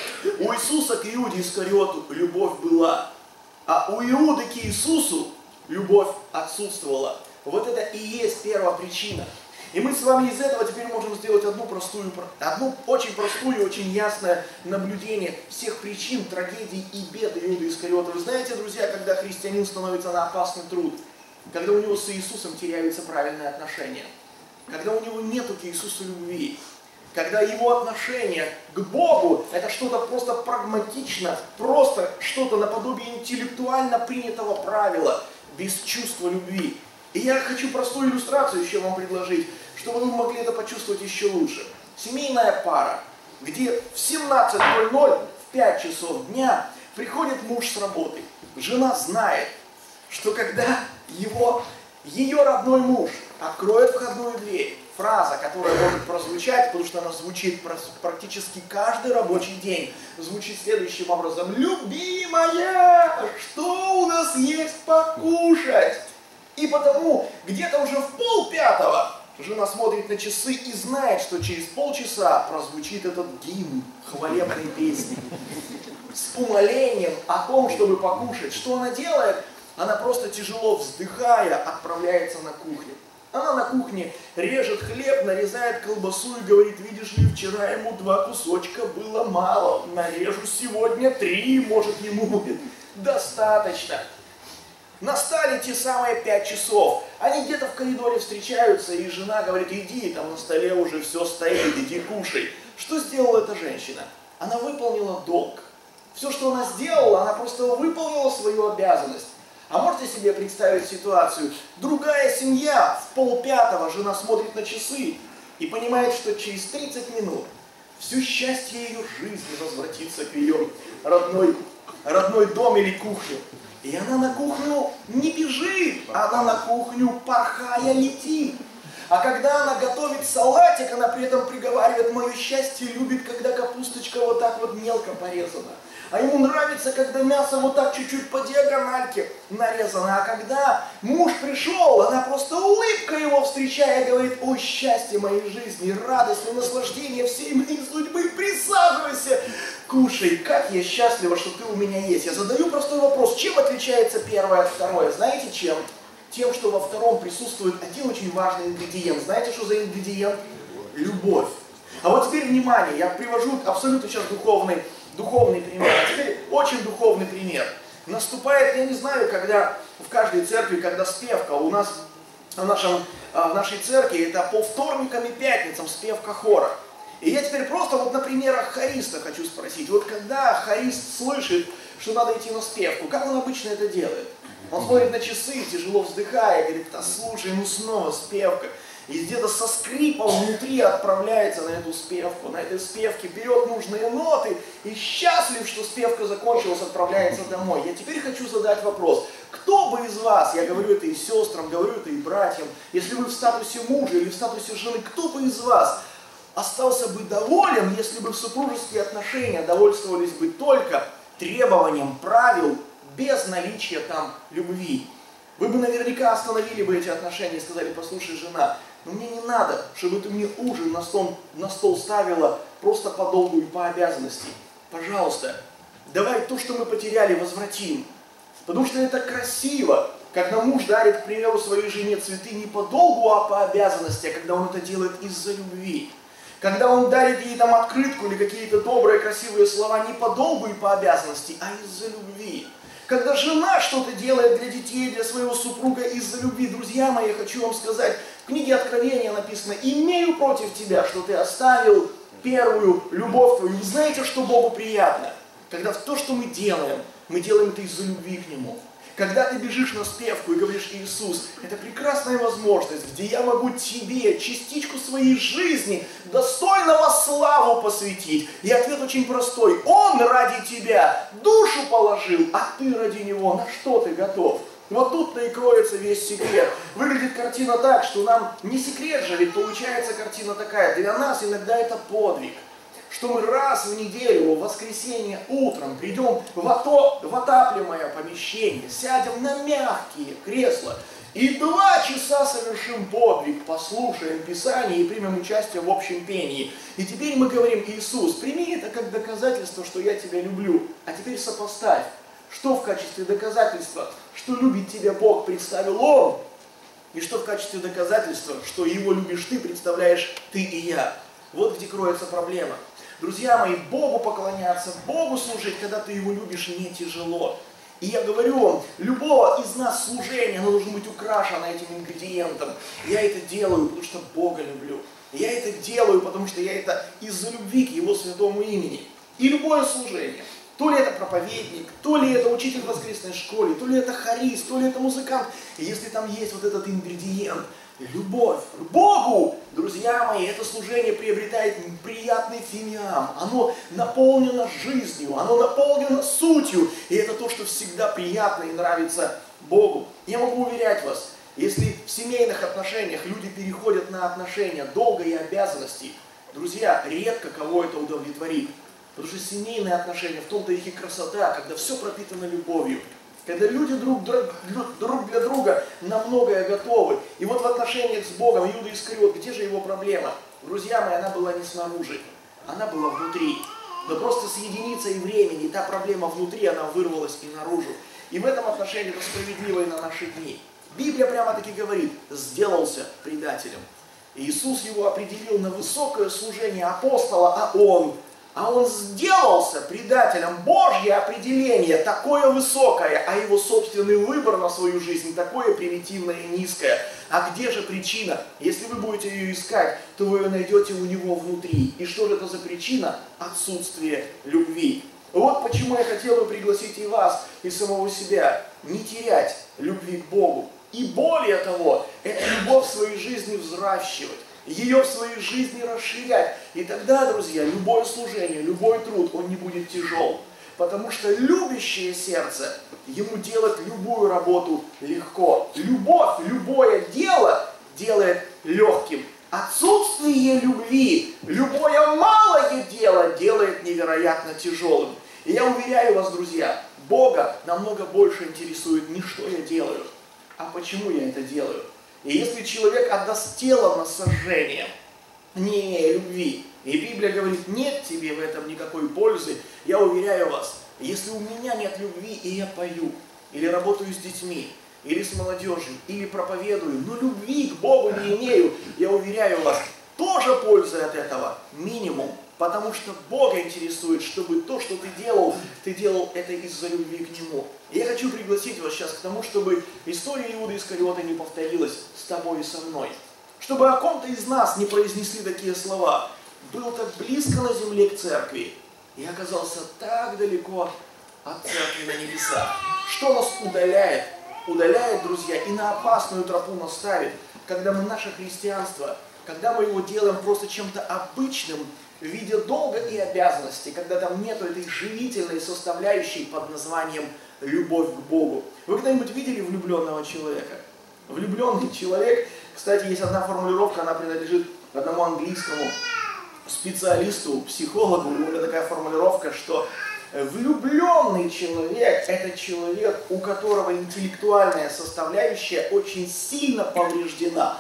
у Иисуса к Иуде Искариоту любовь была, а у Иуды к Иисусу любовь отсутствовала. Вот это и есть первая причина. И мы с вами из этого теперь можем сделать одну простую, одну очень простую и очень ясное наблюдение всех причин, трагедий и бед Иуды Искариота. Вы знаете, друзья, когда христианин становится на опасный труд, когда у него с Иисусом теряются правильные отношения, когда у него нету к Иисусу любви, когда его отношение к Богу это что-то просто прагматично, просто что-то наподобие интеллектуально принятого правила, без чувства любви. И я хочу простую иллюстрацию еще вам предложить. чтобы вы могли это почувствовать еще лучше. Семейная пара, где в семнадцать ноль ноль, в пять часов дня, приходит муж с работы. Жена знает, что когда его, ее родной муж откроет входную дверь, фраза, которая может прозвучать, потому что она звучит практически каждый рабочий день, звучит следующим образом: «Любимая, что у нас есть покушать?» И потому где-то уже в полпятого жена смотрит на часы и знает, что через полчаса прозвучит этот гимн хвалебной песни с умолением о том, чтобы покушать. Что она делает? Она просто, тяжело вздыхая, отправляется на кухню. Она на кухне режет хлеб, нарезает колбасу и говорит: видишь ли, вчера ему два кусочка было мало, нарежу сегодня три, может, ему будет достаточно. Настали те самые пять часов. Они где-то в коридоре встречаются, и жена говорит: иди, там на столе уже все стоит, иди кушай. Что сделала эта женщина? Она выполнила долг. Все, что она сделала, она просто выполнила свою обязанность. А можете себе представить ситуацию? Другая семья, в полпятого жена смотрит на часы и понимает, что через тридцать минут все счастье ее жизни возвратится к ее родной, родной дом или кухню. И она на кухню не бежит, она на кухню, порхая, летит. А когда она готовит салатик, она при этом приговаривает: мое счастье любит, когда капусточка вот так вот мелко порезана. А ему нравится, когда мясо вот так чуть-чуть по диагональке нарезано. А когда муж пришел, она просто улыбкой его встречая говорит: ой, счастье моей жизни, радость и наслаждение всей моей судьбы, присаживайся, кушай, как я счастлива, что ты у меня есть. Я задаю простой вопрос: чем отличается первое от второе? Знаете чем? Тем, что во втором присутствует один очень важный ингредиент. Знаете, что за ингредиент? Любовь. А вот теперь внимание, я привожу абсолютно сейчас духовный, духовный пример. А теперь очень духовный пример. Наступает, я не знаю, когда в каждой церкви, когда спевка, у нас в, нашем, в нашей церкви это по вторникам и пятницам спевка хора. И я теперь просто вот на примерах хориста хочу спросить. Вот когда хорист слышит, что надо идти на спевку, как он обычно это делает? Он смотрит на часы, тяжело вздыхая, говорит: да слушай, ну снова спевка. И где-то со скрипом внутри отправляется на эту спевку. На этой спевке берет нужные ноты и счастлив, что спевка закончилась, отправляется домой. Я теперь хочу задать вопрос. Кто бы из вас, я говорю это и сестрам, говорю это и братьям, если вы в статусе мужа или в статусе жены, кто бы из вас остался бы доволен, если бы в супружеские отношения довольствовались бы только требованием правил, без наличия там любви? Вы бы наверняка остановили бы эти отношения и сказали: послушай, жена, но мне не надо, чтобы ты мне ужин на стол, на стол ставила просто по долгу и по обязанности. Пожалуйста, давай то, что мы потеряли, возвратим. Потому что это красиво, когда муж дарит, к примеру, своей жене цветы не по долгу, а по обязанности, а когда он это делает из-за любви. Когда он дарит ей там открытку или какие-то добрые, красивые слова не по долгу и по обязанности, а из-за любви. Когда жена что-то делает для детей, для своего супруга из-за любви. Друзья мои, я хочу вам сказать, в книге Откровения написано: «Имею против тебя, что ты оставил первую любовь твою». Вы знаете, что Богу приятно? Когда то, что мы делаем, мы делаем это из-за любви к Нему. Когда ты бежишь на спевку и говоришь: Иисус, это прекрасная возможность, где я могу Тебе частичку своей жизни, достойного славу посвятить. И ответ очень простой. Он ради Тебя душу положил, а Ты ради Него на что ты готов? Вот тут-то и кроется весь секрет. Выглядит картина так, что нам не секрет же, ведь получается картина такая. Для нас иногда это подвиг. Что мы раз в неделю, в воскресенье утром придем в, ото, в отапливаемое помещение, сядем на мягкие кресла и два часа совершим подвиг, послушаем Писание и примем участие в общем пении. И теперь мы говорим: Иисус, прими это как доказательство, что я Тебя люблю. А теперь сопоставь, что в качестве доказательства, что любит Тебя Бог, представил Он, и что в качестве доказательства, что Его любишь Ты, представляешь Ты и я. Вот где кроется проблема. Друзья мои, Богу поклоняться, Богу служить, когда ты Его любишь, не тяжело. И я говорю вам, любого из нас служение, оно должно быть украшено этим ингредиентом. Я это делаю, потому что Бога люблю. Я это делаю, потому что я это из-за любви к Его святому имени. И любое служение, то ли это проповедник, то ли это учитель в воскресной школе, то ли это хорист, то ли это музыкант. И если там есть вот этот ингредиент, любовь к Богу, друзья мои, это служение приобретает приятный фимиам. Оно наполнено жизнью, оно наполнено сутью. И это то, что всегда приятно и нравится Богу. Я могу уверять вас, если в семейных отношениях люди переходят на отношения долга и обязанностей, друзья, редко кого это удовлетворит. Потому что семейные отношения, в том-то их и красота, когда все пропитано любовью. Когда люди друг, друг для друга на многое готовы. И вот в отношениях с Богом Иуда Искариот, где же его проблема? Друзья мои, она была не снаружи, она была внутри. Но просто с единицей времени, та проблема внутри, она вырвалась и наружу. И в этом отношении это справедливо и на наши дни. Библия прямо-таки говорит, сделался предателем. И Иисус его определил на высокое служение апостола, а он... А он сделался предателем. Божье определение такое высокое, а его собственный выбор на свою жизнь такое примитивное и низкое. А где же причина? Если вы будете ее искать, то вы ее найдете у него внутри. И что же это за причина? Отсутствие любви. Вот почему я хотел бы пригласить и вас, и самого себя, не терять любви к Богу. И более того, эту любовь в своей жизни взращивать. Ее в своей жизни расширять. И тогда, друзья, любое служение, любой труд, он не будет тяжел. Потому что любящее сердце, ему делать любую работу легко. Любовь, любое дело делает легким. Отсутствие любви, любое малое дело делает невероятно тяжелым. И я уверяю вас, друзья, Бога намного больше интересует не что я делаю, а почему я это делаю. И если человек отдаст тело на сожжение, не имея любви, и Библия говорит, нет тебе в этом никакой пользы, я уверяю вас, если у меня нет любви, и я пою, или работаю с детьми, или с молодежью, или проповедую, но любви к Богу не имею, я уверяю вас, тоже пользы от этого минимум. Потому что Бога интересует, чтобы то, что ты делал, ты делал это из-за любви к Нему. И я хочу пригласить вас сейчас к тому, чтобы история Иуды Искариота не повторилась с тобой и со мной. Чтобы о ком-то из нас не произнесли такие слова. Был так близко на земле к церкви и оказался так далеко от церкви на небесах. Что нас удаляет? Удаляет, друзья, и на опасную тропу нас ставит, когда мы наше христианство, когда мы его делаем просто чем-то обычным, в виде долга и обязанностей, когда там нету этой живительной составляющей под названием любовь к Богу. Вы когда-нибудь видели влюбленного человека? Влюбленный человек, кстати, есть одна формулировка, она принадлежит одному английскому специалисту, психологу, у него такая формулировка, что влюбленный человек – это человек, у которого интеллектуальная составляющая очень сильно повреждена.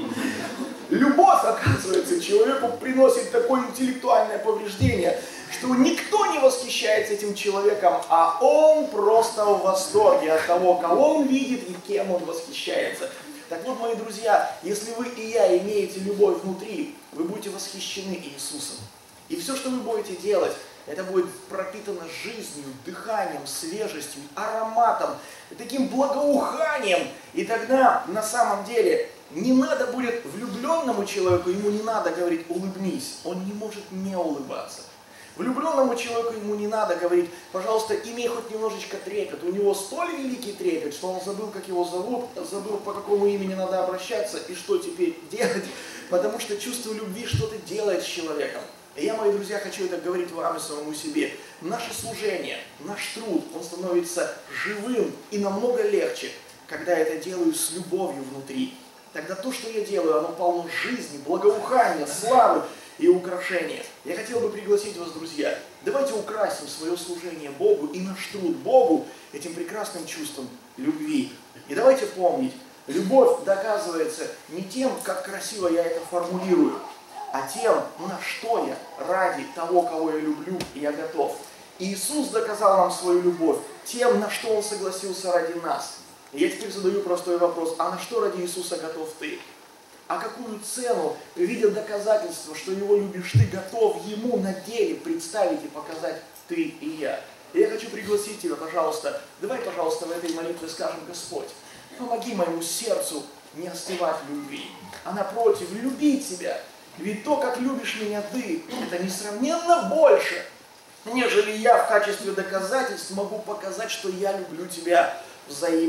Любовь, оказывается, человеку приносит такое интеллектуальное повреждение, что никто не восхищается этим человеком, а он просто в восторге от того, кого он видит и кем он восхищается. Так вот, мои друзья, если вы и я имеете любовь внутри, вы будете восхищены Иисусом. И все, что вы будете делать, это будет пропитано жизнью, дыханием, свежестью, ароматом, таким благоуханием. И тогда, на самом деле, не надо будет влюбленному человеку, ему не надо говорить «улыбнись», он не может не улыбаться. Влюбленному человеку ему не надо говорить, пожалуйста, имей хоть немножечко трепет. У него столь великий трепет, что он забыл, как его зовут, забыл, по какому имени надо обращаться и что теперь делать, потому что чувство любви что-то делает с человеком. И я, мои друзья, хочу это говорить вам и самому себе. Наше служение, наш труд, он становится живым и намного легче, когда я это делаю с любовью внутри. Тогда то, что я делаю, оно полно жизни, благоухания, славы и украшения. Я хотел бы пригласить вас, друзья, давайте украсим свое служение Богу и наш труд Богу этим прекрасным чувством любви. И давайте помнить, любовь доказывается не тем, как красиво я это формулирую, а тем, на что я ради того, кого я люблю, и я готов. И Иисус доказал нам свою любовь тем, на что Он согласился ради нас. И я теперь задаю простой вопрос, а на что ради Иисуса готов ты? А какую цену, видя доказательства, что Его любишь ты, готов Ему на деле представить и показать ты и я? И я хочу пригласить тебя, пожалуйста, давай, пожалуйста, в этой молитве скажем: Господь, помоги моему сердцу не остывать в любви, а напротив, любить Тебя. Ведь то, как любишь меня ты, это несравненно больше, нежели я в качестве доказательств могу показать, что я люблю Тебя взаимно.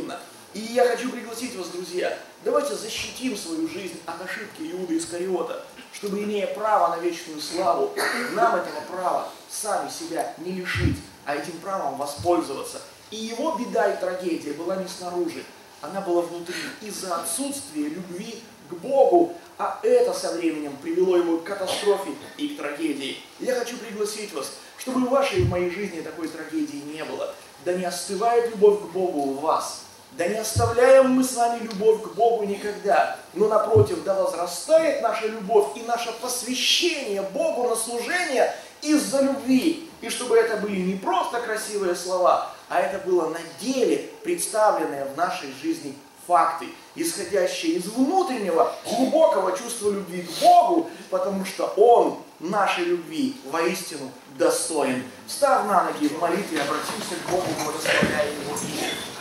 И я хочу пригласить вас, друзья, давайте защитим свою жизнь от ошибки Иуды Искариота, чтобы, имея право на вечную славу, нам этого права сами себя не лишить, а этим правом воспользоваться. И его беда и трагедия была не снаружи, она была внутри, из-за отсутствия любви к Богу, а это со временем привело его к катастрофе и к трагедии. Я хочу пригласить вас, чтобы в вашей и в моей жизни такой трагедии не было. Да не остывает любовь к Богу у вас. Да не оставляем мы с вами любовь к Богу никогда, но напротив, да возрастает наша любовь и наше посвящение Богу на служение из-за любви. И чтобы это были не просто красивые слова, а это было на деле представленные в нашей жизни факты, исходящие из внутреннего глубокого чувства любви к Богу, потому что Он нашей любви воистину достоин. Встав на ноги в молитве, обратимся к Богу, благословляя Его имя.